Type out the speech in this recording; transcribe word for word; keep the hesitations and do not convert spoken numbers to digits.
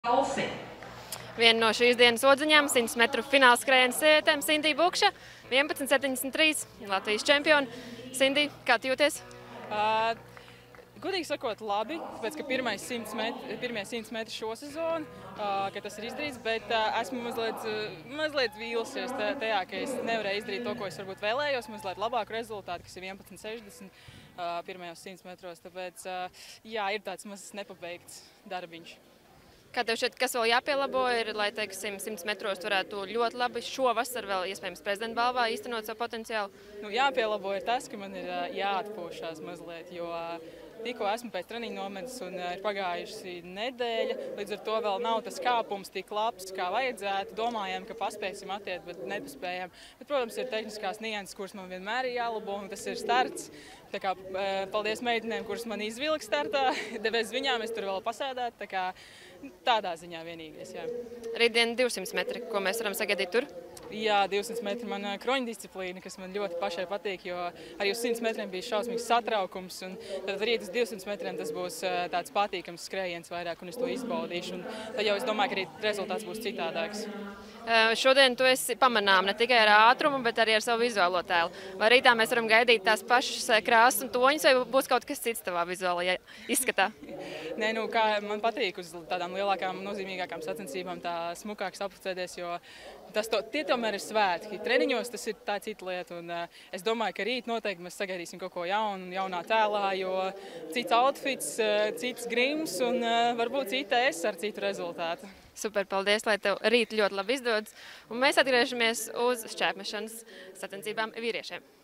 Alfi. Viena no šīs dienas odziņām – simts metru fināla skrējiena sievietēm Sindija Bukša, vienpadsmit septiņdesmit trīs, Latvijas čempioni. Sindija, kā tu jūties? Uh, Godīgi sakot, labi, tāpēc, ka pirmais simts metri, pirmie simts metri šo sezonu, uh, ka tas ir izdarīts, bet uh, esmu mazliet, uh, mazliet vīlusies tajā, ka es nevarēju izdarīt to, ko es varbūt vēlējos, mazliet labāku rezultātu, kas ir vienpadsmit sešdesmit uh, pirmajos simts metros, tāpēc, uh, jā, ir tāds mazs nepabeigts darbiņš. Kā tev šķiet, kas vēl jāpielabo ir, lai, teiksim, simts metros varētu ļoti labi šovasar vēl iespējams prezidenta balvā īstenot savu potenciālu? Nu, jāpielabo ir tas, ka man ir jāatpūšās mazliet, jo tikko esmu pēc treniņa nometas un ir pagājusi nedēļa, līdz ar to vēl nav tas kāpums tik labs, kā vajadzētu. Domājām, ka paspēsim atiet, bet nepaspējām. Bet, protams, ir tehniskās nianses, kuras man vienmēr ir jālabo, un tas ir starts. Tā kā paldies meitenēm, kuras man izvilka startā, bez viņām es tur vēl pasēdētu, tā kā tādā ziņā vienīgais, jā. Rītdien divsimt metri, ko mēs varam sagaidīt tur? Jā, divsimt metri man kroņa disciplīna, kas man ļoti pašai patīk, jo arī uz simts metriem bija šausmīgs satraukums, un tad rīt uz divsimt metriem tas būs tāds patīkams skrējiens vairāk, un es to izbaudīšu, un tad jau es domāju, ka arī rezultāts būs citādāks. Šodien tu esi pamanām ne tikai ar ātrumu, bet arī ar savu vizuālo tēlu. Vai rītā mēs varam gaidīt tās pašas krāsas un toņus, vai būs kaut kas cits tavā vizuālajā izskatā? Nē, nu, kā man patīk uz tādām lielākām, nozīmīgākām sacensībām tā smukāk sapulcēties, jo tas to, tie tomēr ir svētki. Treniņos tas ir tā cita lieta, un uh, es domāju, ka rīt noteikti mēs sagaidīsim kaut ko jaunu, jaunā tēlā, jo cits outfits, uh, cits grims un uh, varbūt cita es ar citu rezultātu. Super, paldies, lai tev rīt ļoti labi izdodas. Un mēs atgriežamies uz šķērsmešanas sacensībām vīriešiem.